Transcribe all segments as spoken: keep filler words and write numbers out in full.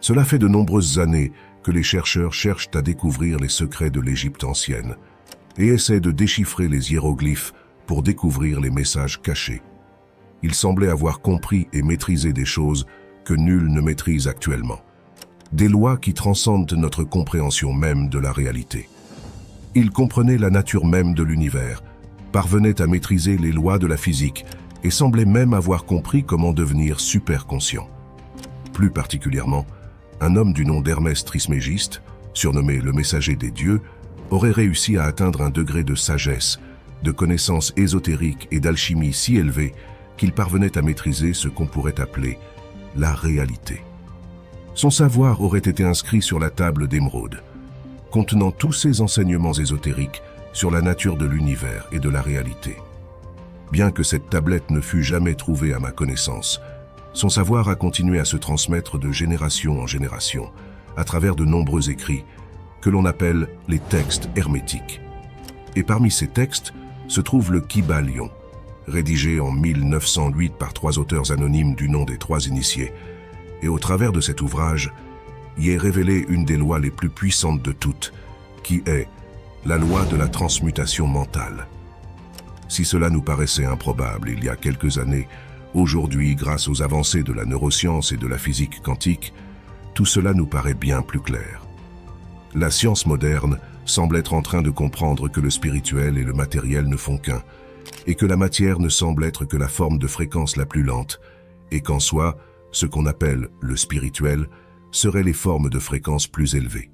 Cela fait de nombreuses années que les chercheurs cherchent à découvrir les secrets de l'Égypte ancienne et essaient de déchiffrer les hiéroglyphes pour découvrir les messages cachés. Ils semblaient avoir compris et maîtrisé des choses que nul ne maîtrise actuellement. Des lois qui transcendent notre compréhension même de la réalité. Ils comprenaient la nature même de l'univers, parvenaient à maîtriser les lois de la physique et semblaient même avoir compris comment devenir super conscients. Plus particulièrement, un homme du nom d'Hermès Trismégiste, surnommé le messager des dieux, aurait réussi à atteindre un degré de sagesse, de connaissances ésotériques et d'alchimie si élevé qu'il parvenait à maîtriser ce qu'on pourrait appeler la réalité. Son savoir aurait été inscrit sur la table d'émeraude, contenant tous ses enseignements ésotériques sur la nature de l'univers et de la réalité. Bien que cette tablette ne fût jamais trouvée à ma connaissance, son savoir a continué à se transmettre de génération en génération, à travers de nombreux écrits, que l'on appelle les textes hermétiques. Et parmi ces textes se trouve le Kybalion, rédigé en mille neuf cent huit par trois auteurs anonymes du nom des trois initiés, et au travers de cet ouvrage, y est révélée une des lois les plus puissantes de toutes, qui est la loi de la transmutation mentale. Si cela nous paraissait improbable il y a quelques années, aujourd'hui, grâce aux avancées de la neuroscience et de la physique quantique, tout cela nous paraît bien plus clair. La science moderne semble être en train de comprendre que le spirituel et le matériel ne font qu'un, et que la matière ne semble être que la forme de fréquence la plus lente, et qu'en soi, ce qu'on appelle le spirituel seraient les formes de fréquence plus élevées.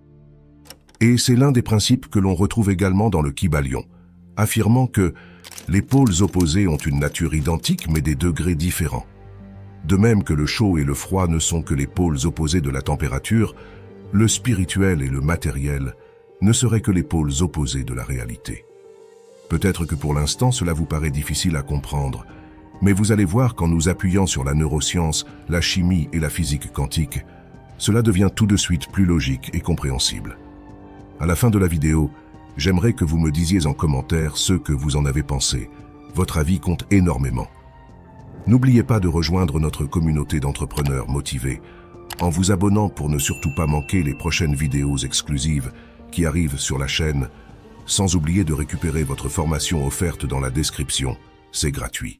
Et c'est l'un des principes que l'on retrouve également dans le Kybalion, affirmant que les pôles opposés ont une nature identique mais des degrés différents. De même que le chaud et le froid ne sont que les pôles opposés de la température, le spirituel et le matériel ne seraient que les pôles opposés de la réalité. Peut-être que pour l'instant cela vous paraît difficile à comprendre, mais vous allez voir qu'en nous appuyant sur la neuroscience, la chimie et la physique quantique, cela devient tout de suite plus logique et compréhensible. À la fin de la vidéo, j'aimerais que vous me disiez en commentaire ce que vous en avez pensé. Votre avis compte énormément. N'oubliez pas de rejoindre notre communauté d'entrepreneurs motivés en vous abonnant pour ne surtout pas manquer les prochaines vidéos exclusives qui arrivent sur la chaîne, sans oublier de récupérer votre formation offerte dans la description, c'est gratuit.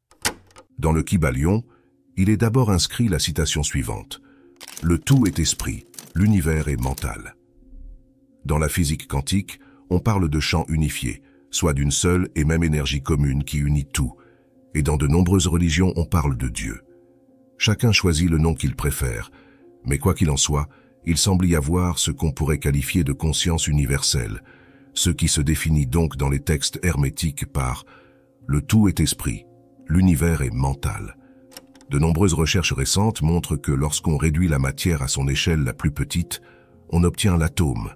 Dans le Kybalion, il est d'abord inscrit la citation suivante. « Le tout est esprit, l'univers est mental ». Dans la physique quantique, on parle de champs unifiés, soit d'une seule et même énergie commune qui unit tout, et dans de nombreuses religions on parle de Dieu. Chacun choisit le nom qu'il préfère, mais quoi qu'il en soit, il semble y avoir ce qu'on pourrait qualifier de conscience universelle, ce qui se définit donc dans les textes hermétiques par « le tout est esprit, l'univers est mental ». De nombreuses recherches récentes montrent que lorsqu'on réduit la matière à son échelle la plus petite, on obtient l'atome.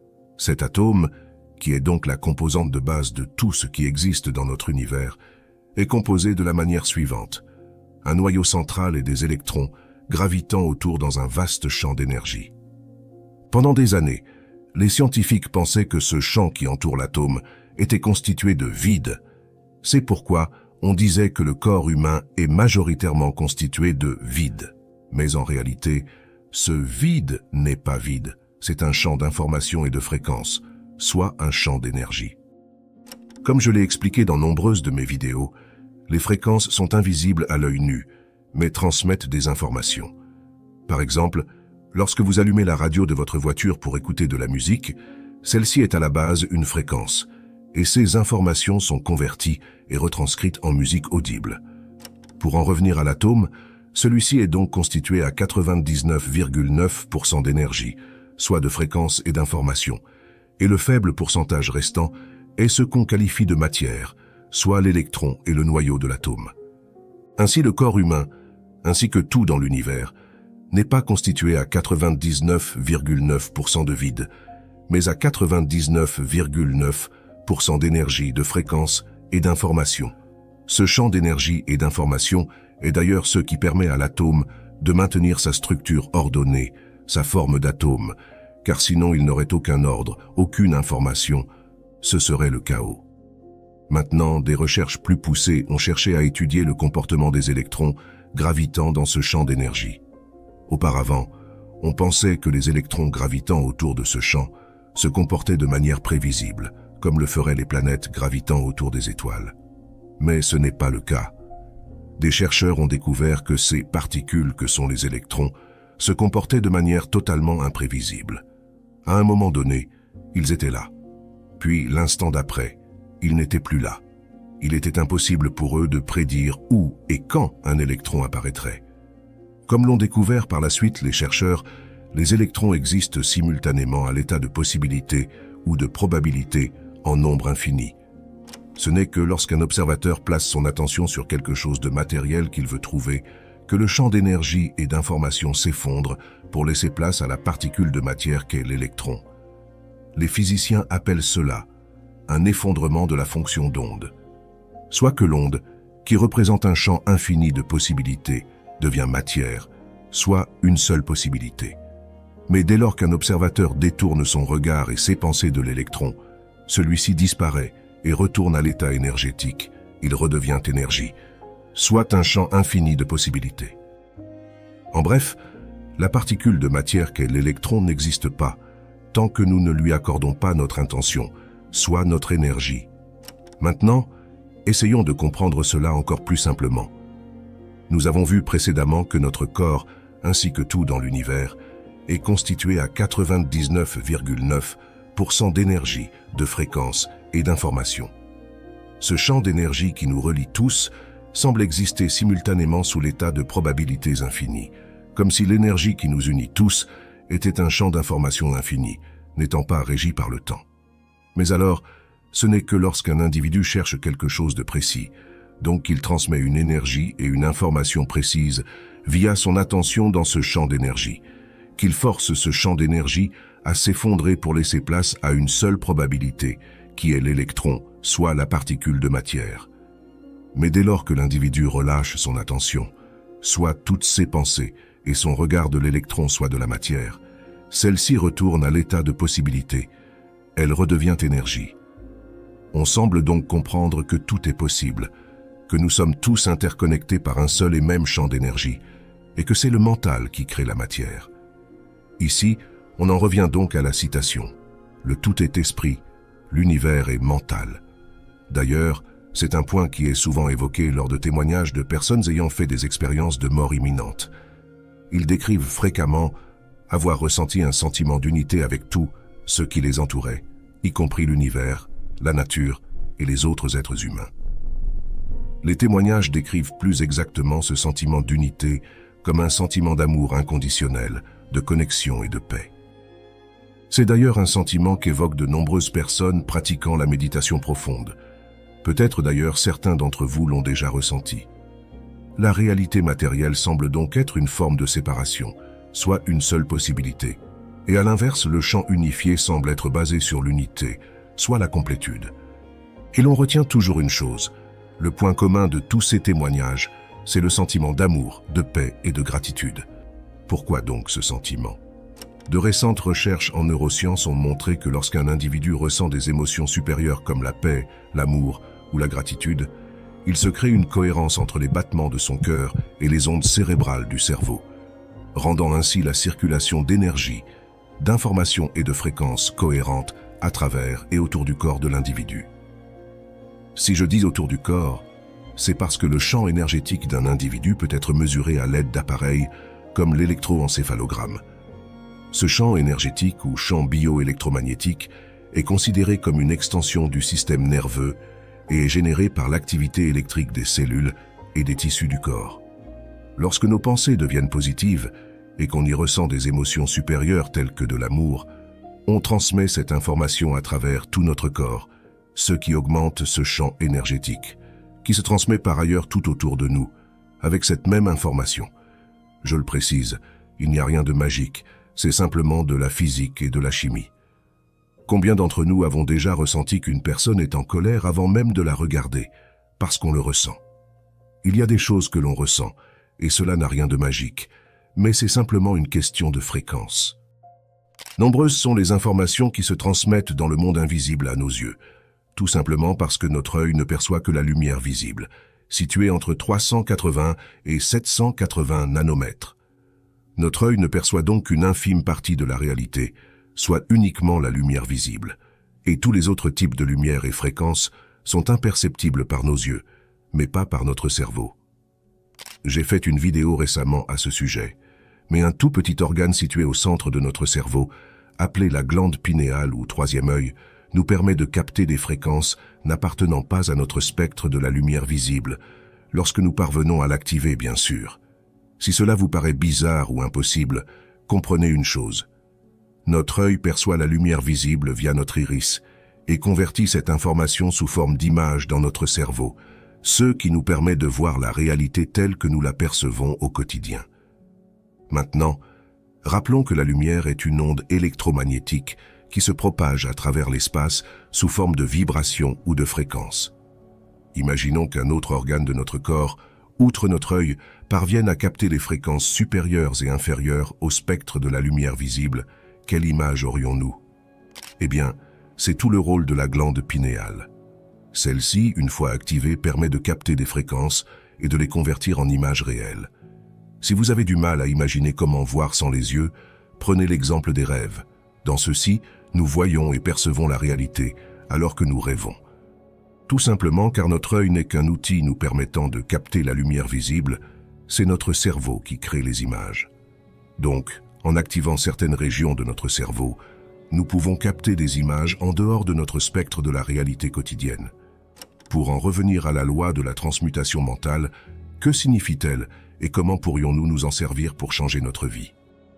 Cet atome, qui est donc la composante de base de tout ce qui existe dans notre univers, est composé de la manière suivante. Un noyau central et des électrons gravitant autour dans un vaste champ d'énergie. Pendant des années, les scientifiques pensaient que ce champ qui entoure l'atome était constitué de vide. C'est pourquoi on disait que le corps humain est majoritairement constitué de vide. Mais en réalité, ce vide n'est pas vide, c'est un champ d'information et de fréquence, soit un champ d'énergie. Comme je l'ai expliqué dans nombreuses de mes vidéos, les fréquences sont invisibles à l'œil nu, mais transmettent des informations. Par exemple, lorsque vous allumez la radio de votre voiture pour écouter de la musique, celle-ci est à la base une fréquence, et ces informations sont converties et retranscrites en musique audible. Pour en revenir à l'atome, celui-ci est donc constitué à quatre-vingt-dix-neuf virgule neuf pour cent d'énergie, soit de fréquence et d'information, et le faible pourcentage restant est ce qu'on qualifie de matière, soit l'électron et le noyau de l'atome. Ainsi le corps humain, ainsi que tout dans l'univers, n'est pas constitué à quatre-vingt-dix-neuf virgule neuf pour cent de vide, mais à quatre-vingt-dix-neuf virgule neuf pour cent d'énergie, de fréquence et d'information. Ce champ d'énergie et d'information est d'ailleurs ce qui permet à l'atome de maintenir sa structure ordonnée, sa forme d'atome, car sinon il n'aurait aucun ordre, aucune information, ce serait le chaos. Maintenant, des recherches plus poussées ont cherché à étudier le comportement des électrons gravitant dans ce champ d'énergie. Auparavant, On pensait que les électrons gravitant autour de ce champ se comportaient de manière prévisible, comme le feraient les planètes gravitant autour des étoiles. Mais ce n'est pas le cas. Des chercheurs ont découvert que ces particules que sont les électrons se comportaient de manière totalement imprévisible. À un moment donné, ils étaient là. Puis, l'instant d'après, ils n'étaient plus là. Il était impossible pour eux de prédire où et quand un électron apparaîtrait. Comme l'ont découvert par la suite les chercheurs, les électrons existent simultanément à l'état de possibilité ou de probabilité en nombre infini. Ce n'est que lorsqu'un observateur place son attention sur quelque chose de matériel qu'il veut trouver que le champ d'énergie et d'information s'effondre pour laisser place à la particule de matière qu'est l'électron. Les physiciens appellent cela un effondrement de la fonction d'onde. Soit que l'onde, qui représente un champ infini de possibilités, devient matière, soit une seule possibilité. Mais dès lors qu'un observateur détourne son regard et ses pensées de l'électron, celui-ci disparaît et retourne à l'état énergétique, il redevient énergie, soit un champ infini de possibilités. En bref, la particule de matière qu'est l'électron n'existe pas tant que nous ne lui accordons pas notre intention, soit notre énergie. Maintenant, essayons de comprendre cela encore plus simplement. Nous avons vu précédemment que notre corps, ainsi que tout dans l'univers, est constitué à quatre-vingt-dix-neuf virgule neuf pour cent d'énergie, de fréquence et d'information. Ce champ d'énergie qui nous relie tous semble exister simultanément sous l'état de probabilités infinies, comme si l'énergie qui nous unit tous était un champ d'information infini, n'étant pas régi par le temps. Mais alors, ce n'est que lorsqu'un individu cherche quelque chose de précis, donc il transmet une énergie et une information précise via son attention dans ce champ d'énergie, qu'il force ce champ d'énergie à s'effondrer pour laisser place à une seule probabilité, qui est l'électron, soit la particule de matière. Mais dès lors que l'individu relâche son attention, soit toutes ses pensées et son regard de l'électron soit de la matière, celle-ci retourne à l'état de possibilité, elle redevient énergie. On semble donc comprendre que tout est possible, que nous sommes tous interconnectés par un seul et même champ d'énergie, et que c'est le mental qui crée la matière. Ici, on en revient donc à la citation. Le tout est esprit, l'univers est mental. D'ailleurs, c'est un point qui est souvent évoqué lors de témoignages de personnes ayant fait des expériences de mort imminente. Ils décrivent fréquemment avoir ressenti un sentiment d'unité avec tout ce qui les entourait, y compris l'univers, la nature et les autres êtres humains. Les témoignages décrivent plus exactement ce sentiment d'unité comme un sentiment d'amour inconditionnel, de connexion et de paix. C'est d'ailleurs un sentiment qu'évoquent de nombreuses personnes pratiquant la méditation profonde. Peut-être d'ailleurs certains d'entre vous l'ont déjà ressenti. La réalité matérielle semble donc être une forme de séparation, soit une seule possibilité. Et à l'inverse, le champ unifié semble être basé sur l'unité, soit la complétude. Et l'on retient toujours une chose, le point commun de tous ces témoignages, c'est le sentiment d'amour, de paix et de gratitude. Pourquoi donc ce sentiment ? De récentes recherches en neurosciences ont montré que lorsqu'un individu ressent des émotions supérieures comme la paix, l'amour ou la gratitude, il se crée une cohérence entre les battements de son cœur et les ondes cérébrales du cerveau, rendant ainsi la circulation d'énergie, d'informations et de fréquences cohérentes à travers et autour du corps de l'individu. Si je dis autour du corps, c'est parce que le champ énergétique d'un individu peut être mesuré à l'aide d'appareils comme l'électroencéphalogramme. Ce champ énergétique ou champ bioélectromagnétique est considéré comme une extension du système nerveux et est généré par l'activité électrique des cellules et des tissus du corps. Lorsque nos pensées deviennent positives et qu'on y ressent des émotions supérieures telles que de l'amour, on transmet cette information à travers tout notre corps, ce qui augmente ce champ énergétique, qui se transmet par ailleurs tout autour de nous, avec cette même information. Je le précise, il n'y a rien de magique, c'est simplement de la physique et de la chimie. Combien d'entre nous avons déjà ressenti qu'une personne est en colère avant même de la regarder, parce qu'on le ressent? Il y a des choses que l'on ressent, et cela n'a rien de magique, mais c'est simplement une question de fréquence. Nombreuses sont les informations qui se transmettent dans le monde invisible à nos yeux, tout simplement parce que notre œil ne perçoit que la lumière visible, située entre trois cent quatre-vingts et sept cent quatre-vingts nanomètres. Notre œil ne perçoit donc qu'une infime partie de la réalité, soit uniquement la lumière visible, et tous les autres types de lumière et fréquences sont imperceptibles par nos yeux, mais pas par notre cerveau. J'ai fait une vidéo récemment à ce sujet, mais un tout petit organe situé au centre de notre cerveau, appelé la glande pinéale ou troisième œil, nous permet de capter des fréquences n'appartenant pas à notre spectre de la lumière visible, lorsque nous parvenons à l'activer bien sûr. Si cela vous paraît bizarre ou impossible, comprenez une chose. Notre œil perçoit la lumière visible via notre iris et convertit cette information sous forme d'images dans notre cerveau, ce qui nous permet de voir la réalité telle que nous la percevons au quotidien. Maintenant, rappelons que la lumière est une onde électromagnétique qui se propage à travers l'espace sous forme de vibrations ou de fréquences. Imaginons qu'un autre organe de notre corps, outre notre œil, parvienne à capter les fréquences supérieures et inférieures au spectre de la lumière visible. Quelle image aurions-nous? Eh bien, c'est tout le rôle de la glande pinéale. Celle-ci, une fois activée, permet de capter des fréquences et de les convertir en images réelles. Si vous avez du mal à imaginer comment voir sans les yeux, prenez l'exemple des rêves. Dans ceux-ci, nous voyons et percevons la réalité, alors que nous rêvons. Tout simplement car notre œil n'est qu'un outil nous permettant de capter la lumière visible, c'est notre cerveau qui crée les images. Donc, en activant certaines régions de notre cerveau, nous pouvons capter des images en dehors de notre spectre de la réalité quotidienne. Pour en revenir à la loi de la transmutation mentale, que signifie-t-elle et comment pourrions-nous nous en servir pour changer notre vie?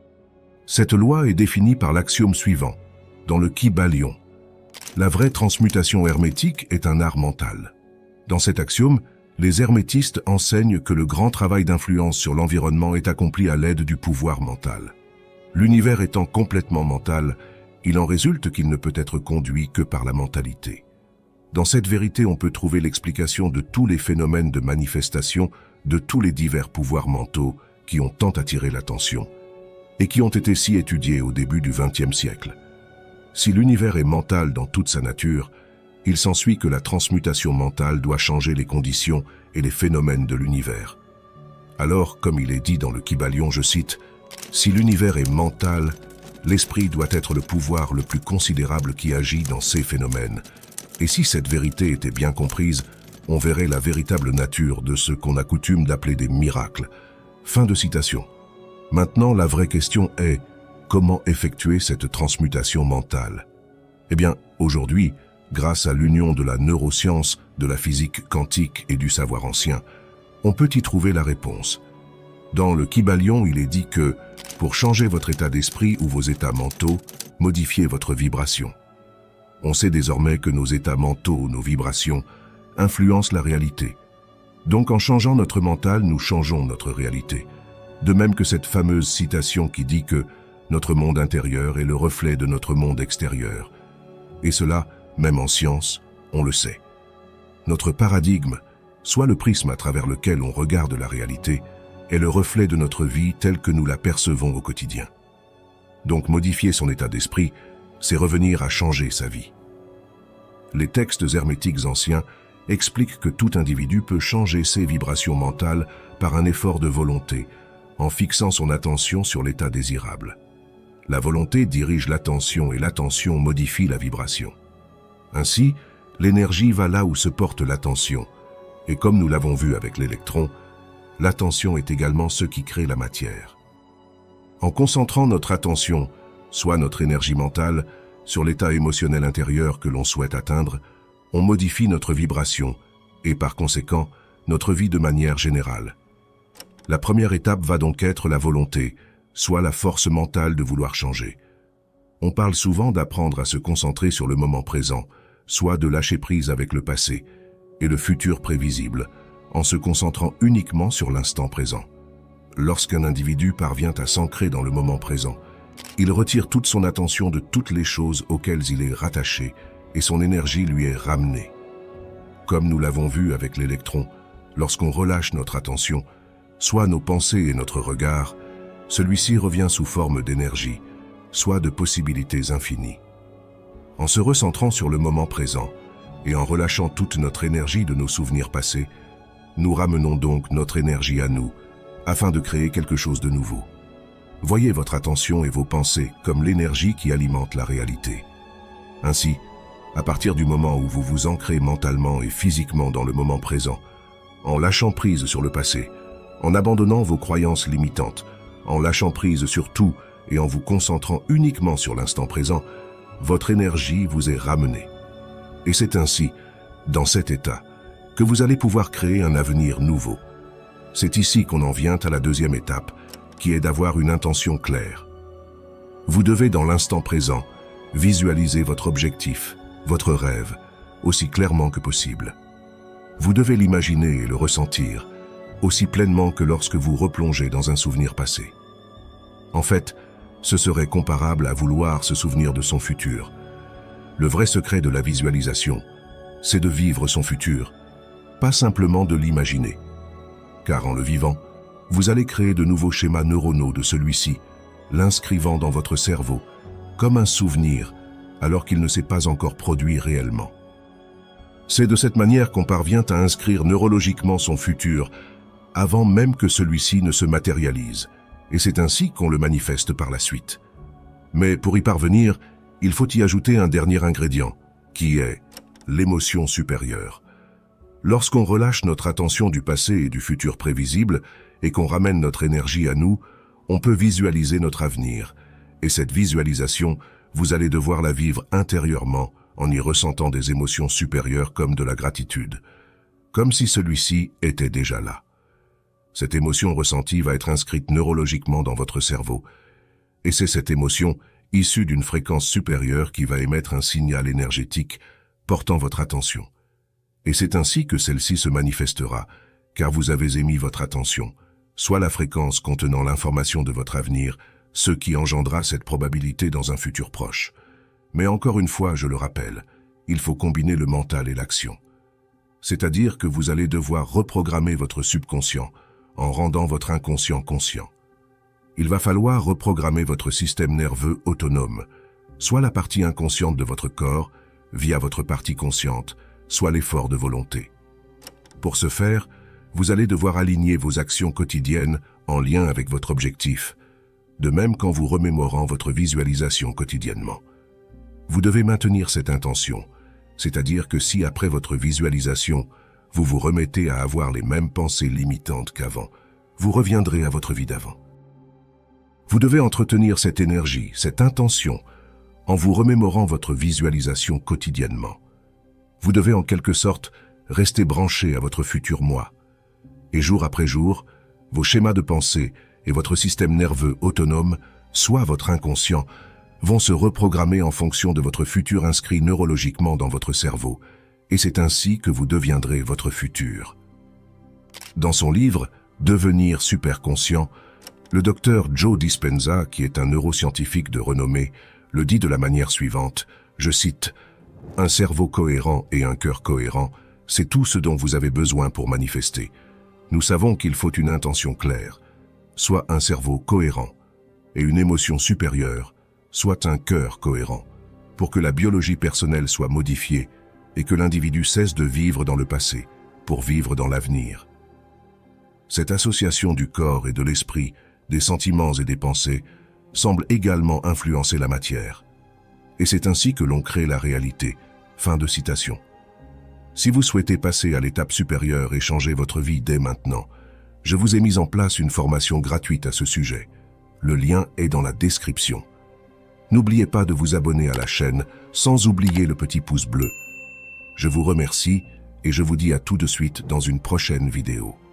Cette loi est définie par l'axiome suivant, dans le Kybalion. La vraie transmutation hermétique est un art mental. Dans cet axiome, les hermétistes enseignent que le grand travail d'influence sur l'environnement est accompli à l'aide du pouvoir mental. L'univers étant complètement mental, il en résulte qu'il ne peut être conduit que par la mentalité. Dans cette vérité, on peut trouver l'explication de tous les phénomènes de manifestation de tous les divers pouvoirs mentaux qui ont tant attiré l'attention et qui ont été si étudiés au début du vingtième siècle. Si l'univers est mental dans toute sa nature, il s'ensuit que la transmutation mentale doit changer les conditions et les phénomènes de l'univers. Alors, comme il est dit dans le Kybalion, je cite, « Si l'univers est mental, l'esprit doit être le pouvoir le plus considérable qui agit dans ces phénomènes. Et si cette vérité était bien comprise, on verrait la véritable nature de ce qu'on a coutume d'appeler des miracles. » Fin de citation. Maintenant, la vraie question est, comment effectuer cette transmutation mentale? Eh bien, aujourd'hui, grâce à l'union de la neuroscience, de la physique quantique et du savoir ancien, on peut y trouver la réponse. Dans le Kybalion, il est dit que, pour changer votre état d'esprit ou vos états mentaux, modifiez votre vibration. On sait désormais que nos états mentaux, nos vibrations, influencent la réalité. Donc en changeant notre mental, nous changeons notre réalité. De même que cette fameuse citation qui dit que notre monde intérieur est le reflet de notre monde extérieur. Et cela, même en science, on le sait. Notre paradigme, soit le prisme à travers lequel on regarde la réalité, est le reflet de notre vie telle que nous la percevons au quotidien. Donc modifier son état d'esprit, c'est revenir à changer sa vie. Les textes hermétiques anciens expliquent que tout individu peut changer ses vibrations mentales par un effort de volonté, en fixant son attention sur l'état désirable. La volonté dirige l'attention et l'attention modifie la vibration. Ainsi, l'énergie va là où se porte l'attention, et comme nous l'avons vu avec l'électron, l'attention est également ce qui crée la matière. En concentrant notre attention, soit notre énergie mentale, sur l'état émotionnel intérieur que l'on souhaite atteindre, on modifie notre vibration et par conséquent notre vie de manière générale. La première étape va donc être la volonté, soit la force mentale de vouloir changer. On parle souvent d'apprendre à se concentrer sur le moment présent, soit de lâcher prise avec le passé et le futur prévisible, en se concentrant uniquement sur l'instant présent. Lorsqu'un individu parvient à s'ancrer dans le moment présent, il retire toute son attention de toutes les choses auxquelles il est rattaché et son énergie lui est ramenée. Comme nous l'avons vu avec l'électron, lorsqu'on relâche notre attention, soit nos pensées et notre regard, celui-ci revient sous forme d'énergie, soit de possibilités infinies. En se recentrant sur le moment présent et en relâchant toute notre énergie de nos souvenirs passés, nous ramenons donc notre énergie à nous, afin de créer quelque chose de nouveau. Voyez votre attention et vos pensées comme l'énergie qui alimente la réalité. Ainsi, à partir du moment où vous vous ancrez mentalement et physiquement dans le moment présent, en lâchant prise sur le passé, en abandonnant vos croyances limitantes, en lâchant prise sur tout et en vous concentrant uniquement sur l'instant présent, votre énergie vous est ramenée. Et c'est ainsi, dans cet état, que vous allez pouvoir créer un avenir nouveau. C'est ici qu'on en vient à la deuxième étape, qui est d'avoir une intention claire. Vous devez, dans l'instant présent, visualiser votre objectif, votre rêve, aussi clairement que possible. Vous devez l'imaginer et le ressentir, aussi pleinement que lorsque vous replongez dans un souvenir passé. En fait, ce serait comparable à vouloir se souvenir de son futur. Le vrai secret de la visualisation, c'est de vivre son futur, pas simplement de l'imaginer. Car en le vivant, vous allez créer de nouveaux schémas neuronaux de celui-ci, l'inscrivant dans votre cerveau, comme un souvenir, alors qu'il ne s'est pas encore produit réellement. C'est de cette manière qu'on parvient à inscrire neurologiquement son futur, avant même que celui-ci ne se matérialise, et c'est ainsi qu'on le manifeste par la suite. Mais pour y parvenir, il faut y ajouter un dernier ingrédient, qui est l'émotion supérieure. Lorsqu'on relâche notre attention du passé et du futur prévisible, et qu'on ramène notre énergie à nous, on peut visualiser notre avenir, et cette visualisation, vous allez devoir la vivre intérieurement, en y ressentant des émotions supérieures comme de la gratitude, comme si celui-ci était déjà là. Cette émotion ressentie va être inscrite neurologiquement dans votre cerveau, et c'est cette émotion, issue d'une fréquence supérieure, qui va émettre un signal énergétique portant votre attention. Et c'est ainsi que celle-ci se manifestera, car vous avez émis votre attention, soit la fréquence contenant l'information de votre avenir, ce qui engendra cette probabilité dans un futur proche. Mais encore une fois, je le rappelle, il faut combiner le mental et l'action. C'est-à-dire que vous allez devoir reprogrammer votre subconscient en rendant votre inconscient conscient. Il va falloir reprogrammer votre système nerveux autonome, soit la partie inconsciente de votre corps, via votre partie consciente, soit l'effort de volonté. Pour ce faire, vous allez devoir aligner vos actions quotidiennes en lien avec votre objectif, de même qu'en vous remémorant votre visualisation quotidiennement. Vous devez maintenir cette intention, c'est-à-dire que si après votre visualisation, vous vous remettez à avoir les mêmes pensées limitantes qu'avant, vous reviendrez à votre vie d'avant. Vous devez entretenir cette énergie, cette intention, en vous remémorant votre visualisation quotidiennement. Vous devez en quelque sorte rester branché à votre futur moi. Et jour après jour, vos schémas de pensée et votre système nerveux autonome, soit votre inconscient, vont se reprogrammer en fonction de votre futur inscrit neurologiquement dans votre cerveau, et c'est ainsi que vous deviendrez votre futur. Dans son livre « Devenir superconscient », le docteur Joe Dispenza, qui est un neuroscientifique de renommée, le dit de la manière suivante, je cite, « Un cerveau cohérent et un cœur cohérent, c'est tout ce dont vous avez besoin pour manifester. Nous savons qu'il faut une intention claire, soit un cerveau cohérent, et une émotion supérieure, soit un cœur cohérent, pour que la biologie personnelle soit modifiée et que l'individu cesse de vivre dans le passé pour vivre dans l'avenir. Cette association du corps et de l'esprit, des sentiments et des pensées, semble également influencer la matière. Et c'est ainsi que l'on crée la réalité. » Fin de citation. Si vous souhaitez passer à l'étape supérieure et changer votre vie dès maintenant, je vous ai mis en place une formation gratuite à ce sujet. Le lien est dans la description. N'oubliez pas de vous abonner à la chaîne, sans oublier le petit pouce bleu. Je vous remercie et je vous dis à tout de suite dans une prochaine vidéo.